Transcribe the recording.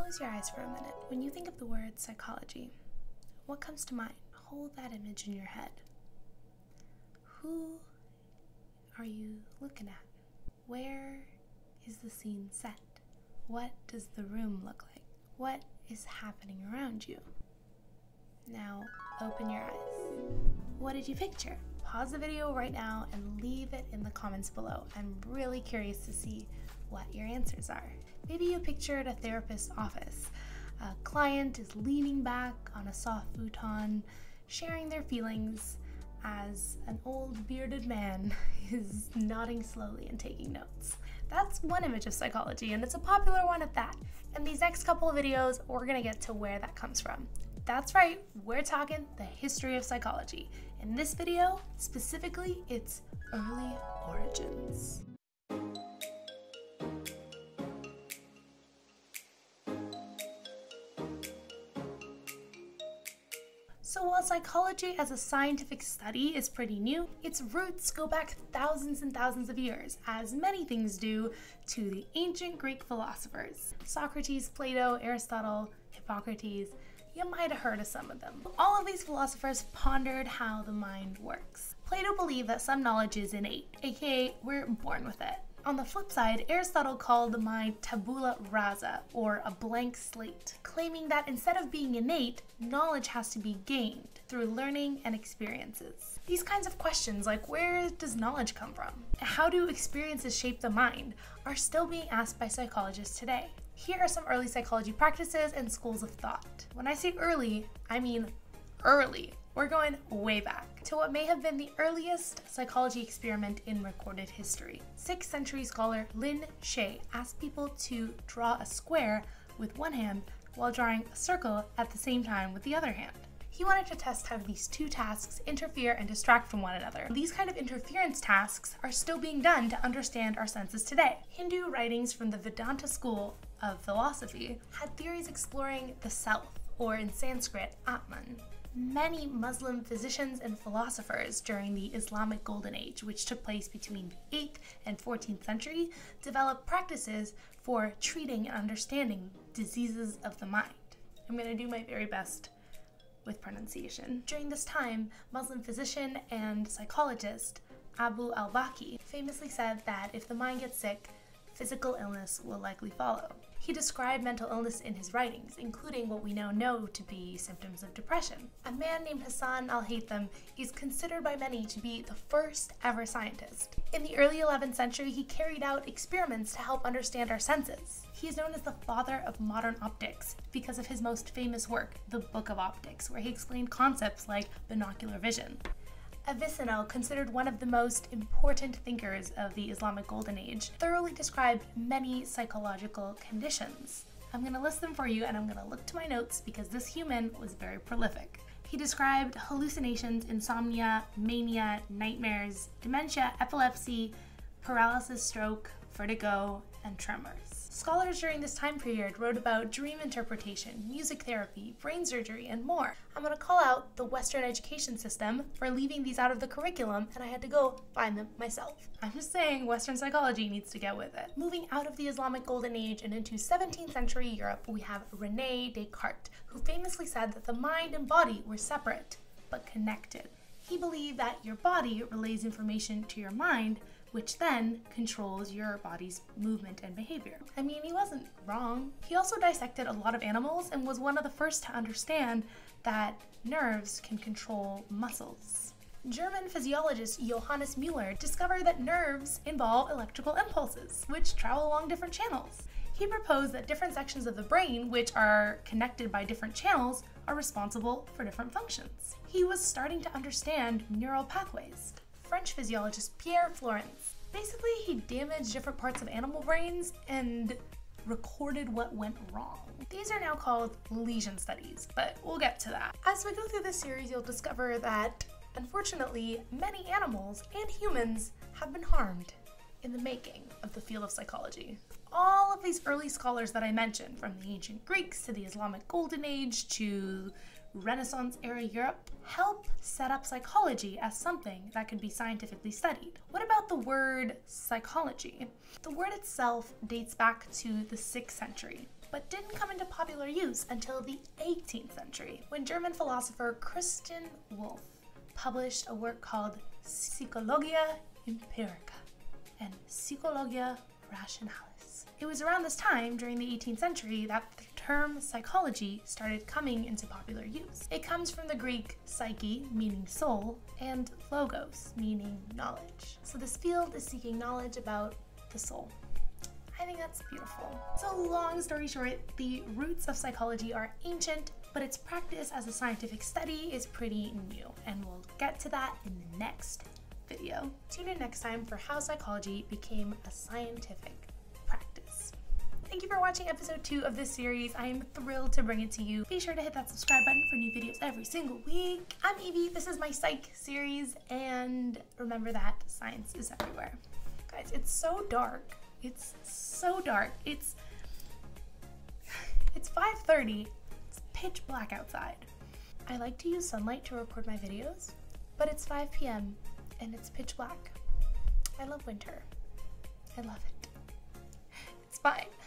Close your eyes for a minute. When you think of the word psychology, what comes to mind? Hold that image in your head. Who are you looking at? Where is the scene set? What does the room look like? What is happening around you? Now, open your eyes. What did you picture? Pause the video right now and leave it in the comments below. I'm really curious to see what your answers are. Maybe you pictured a therapist's office. A client is leaning back on a soft futon, sharing their feelings as an old bearded man is nodding slowly and taking notes. That's one image of psychology, and it's a popular one at that. In these next couple of videos, we're gonna get to where that comes from. That's right, we're talking the history of psychology. In this video, specifically, its early origins. So while psychology as a scientific study is pretty new, its roots go back thousands and thousands of years, as many things do, to the ancient Greek philosophers. Socrates, Plato, Aristotle, Hippocrates, you might have heard of some of them. All of these philosophers pondered how the mind works. Plato believed that some knowledge is innate, aka we're born with it. On the flip side, Aristotle called the mind tabula rasa, or a blank slate, claiming that instead of being innate, knowledge has to be gained through learning and experiences. These kinds of questions, like where does knowledge come from? How do experiences shape the mind, are still being asked by psychologists today. Here are some early psychology practices and schools of thought. When I say early, I mean early. We're going way back to what may have been the earliest psychology experiment in recorded history. 6th century scholar Lin Shay asked people to draw a square with one hand while drawing a circle at the same time with the other hand. He wanted to test how these two tasks interfere and distract from one another. These kind of interference tasks are still being done to understand our senses today. Hindu writings from the Vedanta school of philosophy had theories exploring the self, or in Sanskrit, Atman. Many Muslim physicians and philosophers during the Islamic Golden Age, which took place between the 8th and 14th century, developed practices for treating and understanding diseases of the mind. I'm going to do my very best with pronunciation. During this time, Muslim physician and psychologist Al-Balkhi famously said that if the mind gets sick, physical illness will likely follow. He described mental illness in his writings, including what we now know to be symptoms of depression. A man named Al-Haythem is considered by many to be the first ever scientist. In the early 11th century, he carried out experiments to help understand our senses. He is known as the father of modern optics because of his most famous work, the Book of Optics, where he explained concepts like binocular vision. Avicenna, considered one of the most important thinkers of the Islamic Golden Age, thoroughly described many psychological conditions. I'm going to list them for you, and I'm going to look to my notes because this human was very prolific. He described hallucinations, insomnia, mania, nightmares, dementia, epilepsy, paralysis, stroke, vertigo, and tremors. Scholars during this time period wrote about dream interpretation, music therapy, brain surgery, and more. I'm going to call out the Western education system for leaving these out of the curriculum, and I had to go find them myself. I'm just saying Western psychology needs to get with it. Moving out of the Islamic Golden Age and into 17th century Europe, we have René Descartes, who famously said that the mind and body were separate, but connected. He believed that your body relays information to your mind, which then controls your body's movement and behavior. I mean, he wasn't wrong. He also dissected a lot of animals and was one of the first to understand that nerves can control muscles. German physiologist Johannes Müller discovered that nerves involve electrical impulses, which travel along different channels. He proposed that different sections of the brain, which are connected by different channels, are responsible for different functions. He was starting to understand neural pathways. French physiologist Pierre Flourens. Basically, he damaged different parts of animal brains and recorded what went wrong. These are now called lesion studies, but we'll get to that. As we go through this series, you'll discover that, unfortunately, many animals and humans have been harmed in the making of the field of psychology. All of these early scholars that I mentioned, from the ancient Greeks to the Islamic Golden Age to Renaissance era Europe, help set up psychology as something that could be scientifically studied. What about the word psychology? The word itself dates back to the 6th century. but didn't come into popular use until the 18th century, when German philosopher Christian Wolff published a work called Psychologia Empirica and Psychologia Rationalis. It was around this time, during the 18th century, that the term psychology started coming into popular use. It comes from the Greek psyche, meaning soul, and logos, meaning knowledge. So this field is seeking knowledge about the soul. I think that's beautiful. So long story short, the roots of psychology are ancient, but its practice as a scientific study is pretty new, and we'll get to that in the next video. Tune in next time for how psychology became a scientific practice. Thank you for watching episode 2 of this series. I am thrilled to bring it to you. Be sure to hit that subscribe button for new videos every single week. I'm Evie, this is my Psych series, and remember that science is everywhere. Guys, it's so dark. It's so dark. It's 5:30. It's pitch black outside. I like to use sunlight to record my videos, but it's 5 p.m. and it's pitch black. I love winter. I love it. It's fine.